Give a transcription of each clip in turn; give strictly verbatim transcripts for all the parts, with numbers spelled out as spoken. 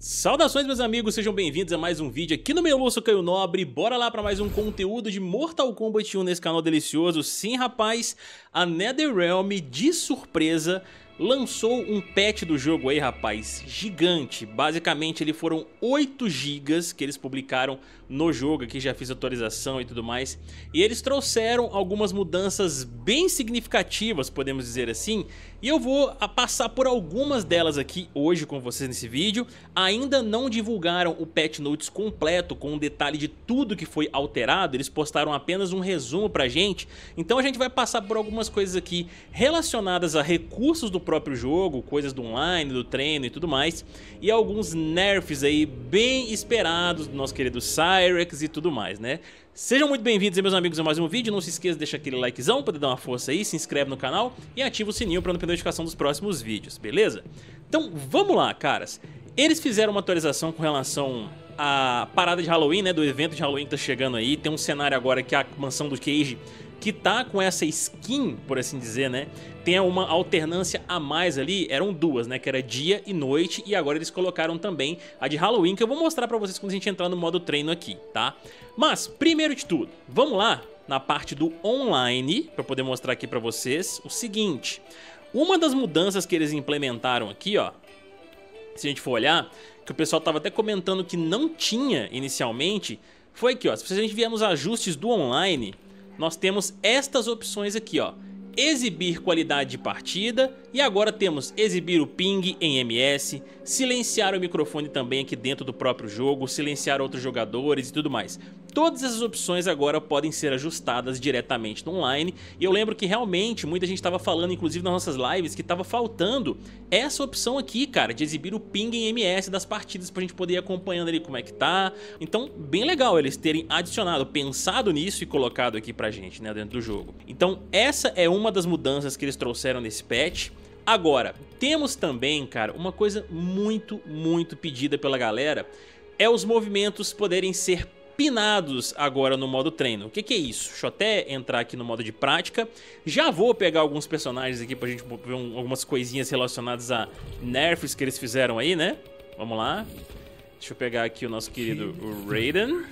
Saudações, meus amigos, sejam bem-vindos a mais um vídeo aqui no meu Lúcio Caio Nobre. Bora lá para mais um conteúdo de Mortal Kombat um nesse canal delicioso. Sim, rapaz, a NetherRealm, de surpresa, lançou um patch do jogo aí, rapaz, gigante. Basicamente, ele foram oito gigas que eles publicaram no jogo, aqui já fiz atualização e tudo mais. E eles trouxeram algumas mudanças bem significativas, podemos dizer assim. E eu vou passar por algumas delas aqui hoje com vocês nesse vídeo. Ainda não divulgaram o patch notes completo com um detalhe de tudo que foi alterado. Eles postaram apenas um resumo pra gente. Então a gente vai passar por algumas coisas aqui relacionadas a recursos do próprio jogo, coisas do online, do treino e tudo mais. E alguns nerfs aí bem esperados do nosso querido Cyrex e tudo mais, né? Sejam muito bem-vindos, meus amigos, a mais um vídeo. Não se esqueça de deixar aquele likezão para poder dar uma força aí, se inscreve no canal e ativa o sininho para não perder a notificação dos próximos vídeos, beleza? Então vamos lá, caras. Eles fizeram uma atualização com relação à parada de Halloween, né, do evento de Halloween que tá chegando aí. Tem um cenário agora que é a mansão do Cage, que tá com essa skin, por assim dizer, né? Tem uma alternância a mais ali, eram duas, né? Que era dia e noite, e agora eles colocaram também a de Halloween, que eu vou mostrar pra vocês quando a gente entrar no modo treino aqui, tá? Mas, primeiro de tudo, vamos lá na parte do online, pra poder mostrar aqui pra vocês o seguinte. Uma das mudanças que eles implementaram aqui, ó, se a gente for olhar, que o pessoal tava até comentando que não tinha inicialmente, foi aqui, ó, se a gente vier nos ajustes do online, nós temos estas opções aqui, ó. Exibir qualidade de partida, e agora temos exibir o ping em M S, silenciar o microfone também aqui dentro do próprio jogo, silenciar outros jogadores e tudo mais. Todas essas opções agora podem ser ajustadas diretamente no online, e eu lembro que realmente muita gente estava falando, inclusive nas nossas lives, que estava faltando essa opção aqui, cara, de exibir o ping em M S das partidas pra gente poder ir acompanhando ali como é que tá. Então, bem legal eles terem adicionado, pensado nisso e colocado aqui pra gente, né, dentro do jogo. Então, essa é uma das mudanças que eles trouxeram nesse patch. Agora, temos também, cara, uma coisa muito, muito pedida pela galera, é os movimentos poderem ser pinados agora no modo treino. O que que é isso? Deixa eu até entrar aqui no modo de prática. Já vou pegar alguns personagens aqui pra gente ver um, algumas coisinhas relacionadas a nerfs que eles fizeram aí, né? Vamos lá. Deixa eu pegar aqui o nosso querido Raiden,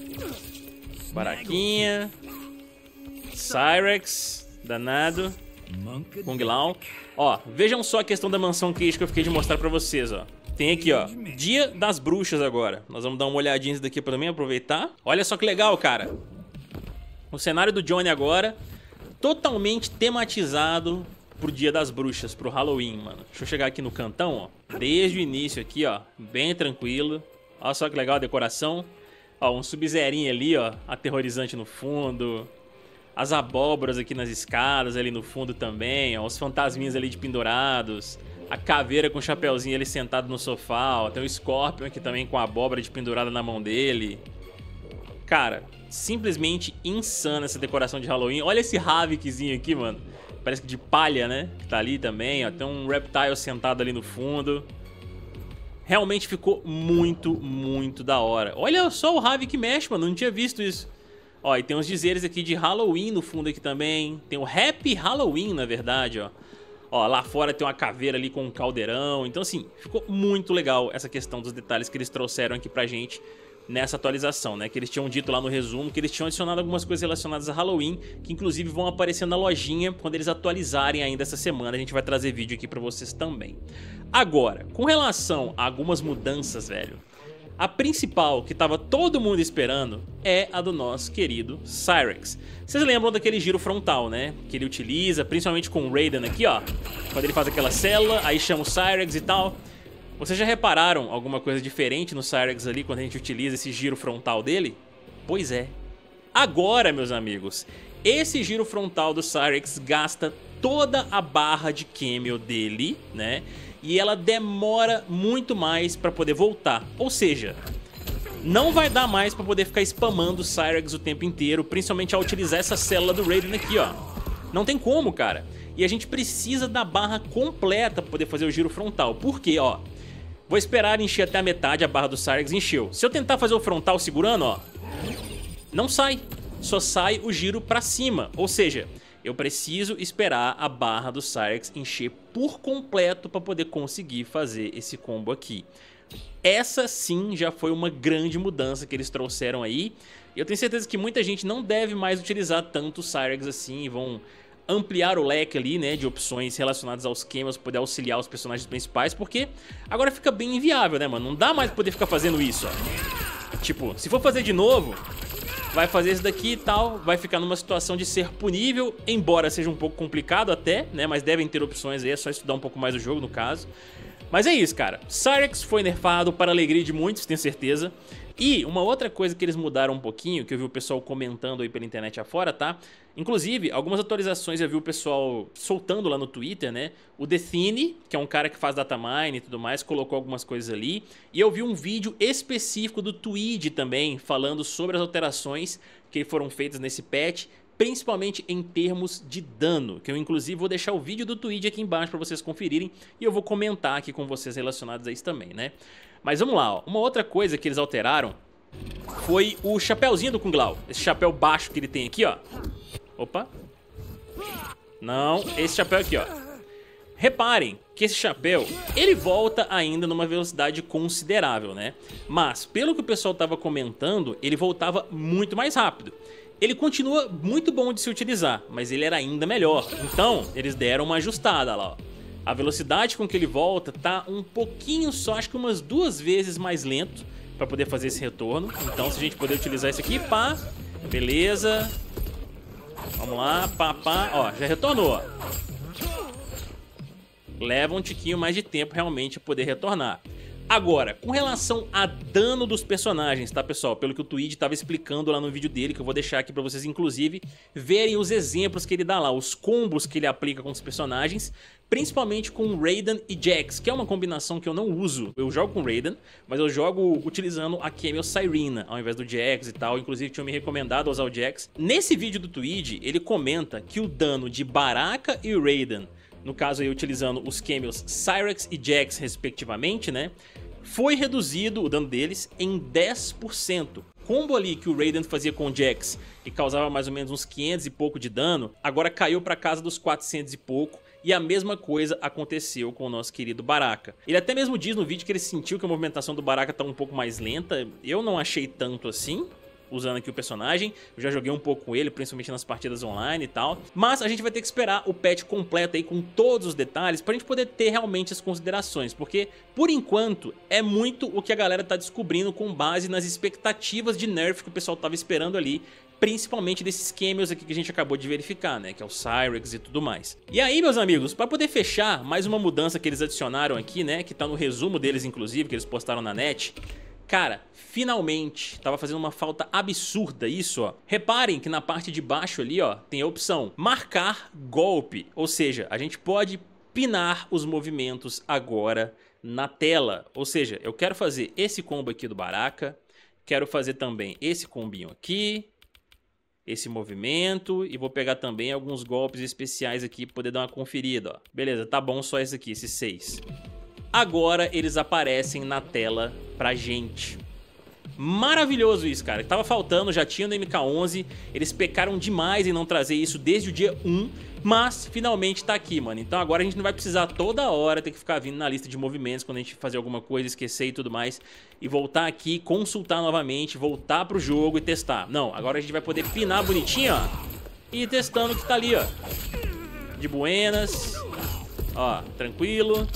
Baraquinha, Cyrex, danado, Kung Lao. Ó, vejam só a questão da mansão Cage que eu fiquei de mostrar pra vocês, ó. Tem aqui, ó, Dia das Bruxas agora. Nós vamos dar uma olhadinha nisso daqui pra também aproveitar. Olha só que legal, cara. O cenário do Johnny agora, totalmente tematizado pro Dia das Bruxas, pro Halloween, mano. Deixa eu chegar aqui no cantão, ó. Desde o início aqui, ó, bem tranquilo. Olha só que legal a decoração. Ó, um sub-zerinho ali, ó, aterrorizante no fundo. As abóboras aqui nas escadas, ali no fundo também, ó. Os fantasminhas ali de pendurados. A caveira com o chapeuzinho ali sentado no sofá, ó. Tem o Scorpion aqui também com a abóbora de pendurada na mão dele. Cara, simplesmente insana essa decoração de Halloween. Olha esse Havikzinho aqui, mano. Parece que de palha, né? Que tá ali também, ó. Tem um Reptile sentado ali no fundo. Realmente ficou muito, muito da hora. Olha só o Havik mexe, mano. Não tinha visto isso. Ó, e tem uns dizeres aqui de Halloween no fundo aqui também. Tem o Happy Halloween, na verdade, ó. Ó, lá fora tem uma caveira ali com um caldeirão. Então, assim, ficou muito legal essa questão dos detalhes que eles trouxeram aqui pra gente nessa atualização, né? Que eles tinham dito lá no resumo que eles tinham adicionado algumas coisas relacionadas a Halloween, que inclusive vão aparecer na lojinha quando eles atualizarem ainda essa semana. A gente vai trazer vídeo aqui pra vocês também. Agora, com relação a algumas mudanças, velho, a principal, que tava todo mundo esperando, é a do nosso querido Cyrex. Vocês lembram daquele giro frontal, né? Que ele utiliza, principalmente com o Raiden aqui, ó. Quando ele faz aquela célula, aí chama o Cyrex e tal. Vocês já repararam alguma coisa diferente no Cyrex ali quando a gente utiliza esse giro frontal dele? Pois é. Agora, meus amigos, esse giro frontal do Cyrex gasta toda a barra de cameo dele, né? E ela demora muito mais pra poder voltar. Ou seja, não vai dar mais pra poder ficar spamando o Cyrex o tempo inteiro, principalmente ao utilizar essa célula do Raiden aqui, ó. Não tem como, cara. E a gente precisa da barra completa pra poder fazer o giro frontal. Por quê, ó? Vou esperar encher até a metade, a barra do Cyrex encheu. Se eu tentar fazer o frontal segurando, ó, não sai. Só sai o giro pra cima. Ou seja, eu preciso esperar a barra do Cyrex encher por completo para poder conseguir fazer esse combo aqui. essa sim já foi uma grande mudança que eles trouxeram aí. E eu tenho certeza que muita gente não deve mais utilizar tanto o Cyrax assim, e vão ampliar o leque ali, né, de opções relacionadas aos Camels, poder auxiliar os personagens principais, porque agora fica bem inviável, né, mano? Não dá mais pra poder ficar fazendo isso, ó. Tipo, se for fazer de novo, vai fazer isso daqui e tal, vai ficar numa situação de ser punível, embora seja um pouco complicado até, né, mas devem ter opções aí, é só estudar um pouco mais o jogo, no caso. Mas é isso, cara. Cyrax foi nerfado para a alegria de muitos, tenho certeza. E uma outra coisa que eles mudaram um pouquinho, que eu vi o pessoal comentando aí pela internet afora, tá? Inclusive, algumas atualizações eu vi o pessoal soltando lá no Twitter, né? O Dethine, que é um cara que faz datamine e tudo mais, colocou algumas coisas ali. E eu vi um vídeo específico do Tweed também, falando sobre as alterações que foram feitas nesse patch, principalmente em termos de dano, que eu inclusive vou deixar o vídeo do Tweed aqui embaixo para vocês conferirem e eu vou comentar aqui com vocês relacionados a isso também, né? Mas vamos lá, ó. Uma outra coisa que eles alteraram foi o chapéuzinho do Kung Lao, esse chapéu baixo que ele tem aqui, ó. Opa. Não, esse chapéu aqui, ó. Reparem que esse chapéu, ele volta ainda numa velocidade considerável, né? Mas, pelo que o pessoal tava comentando, ele voltava muito mais rápido. Ele continua muito bom de se utilizar, mas ele era ainda melhor. Então, eles deram uma ajustada lá, ó. A velocidade com que ele volta tá um pouquinho só, acho que umas duas vezes mais lento para poder fazer esse retorno. Então, se a gente puder utilizar isso aqui, pá, beleza. Vamos lá, pá, pá, ó, já retornou, ó. Leva um tiquinho mais de tempo realmente poder retornar. Agora, com relação a dano dos personagens, tá, pessoal? Pelo que o Tweed estava explicando lá no vídeo dele, que eu vou deixar aqui pra vocês, inclusive, verem os exemplos que ele dá lá, os combos que ele aplica com os personagens, principalmente com Raiden e Jax, que é uma combinação que eu não uso. Eu jogo com Raiden, mas eu jogo utilizando a Camel Cyrena, ao invés do Jax e tal. Inclusive, tinham me recomendado usar o Jax. Nesse vídeo do Tweed, ele comenta que o dano de Baraka e Raiden, no caso aí utilizando os Camels Cyrax e Jax respectivamente, né, foi reduzido o dano deles em dez por cento. Combo ali que o Raiden fazia com o Jax e causava mais ou menos uns quinhentos e pouco de dano, agora caiu para casa dos quatrocentos e pouco. E a mesma coisa aconteceu com o nosso querido Baraka. Ele até mesmo diz no vídeo que ele sentiu que a movimentação do Baraka tá um pouco mais lenta. Eu não achei tanto assim, usando aqui o personagem. Eu já joguei um pouco com ele, principalmente nas partidas online e tal. Mas a gente vai ter que esperar o patch completo aí com todos os detalhes pra gente poder ter realmente as considerações. Porque, por enquanto, é muito o que a galera tá descobrindo com base nas expectativas de nerf que o pessoal tava esperando ali. Principalmente desses Camels aqui que a gente acabou de verificar, né? Que é o Cyrax e tudo mais. E aí, meus amigos, pra poder fechar, mais uma mudança que eles adicionaram aqui, né? Que tá no resumo deles, inclusive, que eles postaram na net. Cara, finalmente, tava fazendo uma falta absurda isso, ó. Reparem que na parte de baixo ali, ó, tem a opção marcar golpe. Ou seja, a gente pode pinar os movimentos agora na tela. Ou seja, eu quero fazer esse combo aqui do Baraka, quero fazer também esse combinho aqui, esse movimento, e vou pegar também alguns golpes especiais aqui pra poder dar uma conferida, ó. Beleza, tá bom só esse aqui, esses seis. Agora eles aparecem na tela pra gente. Maravilhoso isso, cara. Tava faltando, já tinha no M K onze. Eles pecaram demais em não trazer isso desde o dia um. Mas finalmente tá aqui, mano. Então agora a gente não vai precisar toda hora ter que ficar vindo na lista de movimentos quando a gente fazer alguma coisa, esquecer e tudo mais. E voltar aqui, consultar novamente, voltar pro jogo e testar. Não, agora a gente vai poder pinar bonitinho, ó. E ir testando o que tá ali, ó. De buenas. Ó, tranquilo.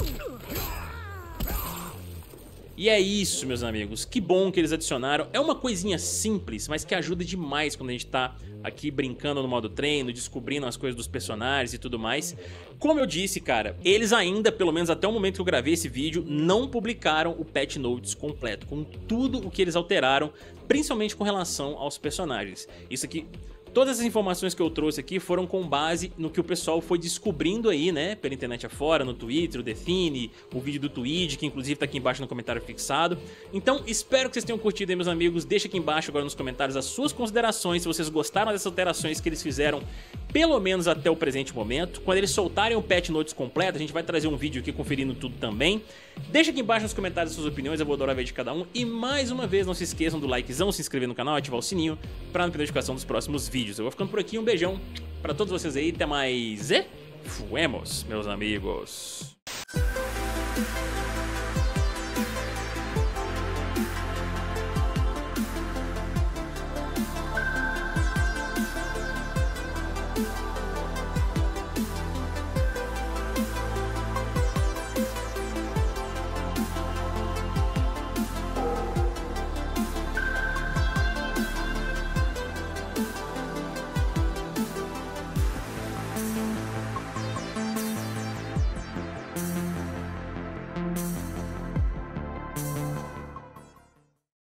E é isso, meus amigos, que bom que eles adicionaram. É uma coisinha simples, mas que ajuda demais quando a gente tá aqui brincando no modo treino, descobrindo as coisas dos personagens e tudo mais. Como eu disse, cara, eles ainda, pelo menos até o momento que eu gravei esse vídeo, não publicaram o patch notes completo, com tudo o que eles alteraram, principalmente com relação aos personagens. Isso aqui... Todas as informações que eu trouxe aqui foram com base no que o pessoal foi descobrindo aí, né, pela internet afora, no Twitter, o Dethine, o vídeo do Tweed, que inclusive tá aqui embaixo no comentário fixado. Então, espero que vocês tenham curtido aí, meus amigos. Deixa aqui embaixo agora nos comentários as suas considerações, se vocês gostaram dessas alterações que eles fizeram, pelo menos até o presente momento. Quando eles soltarem o patch notes completo, a gente vai trazer um vídeo aqui conferindo tudo também. Deixa aqui embaixo nos comentários as suas opiniões, eu vou adorar ver de cada um. E mais uma vez, não se esqueçam do likezão, se inscrever no canal, ativar o sininho pra não perder notificação dos próximos vídeos. Eu vou ficando por aqui, um beijão pra todos vocês aí, até mais e fuemos, meus amigos.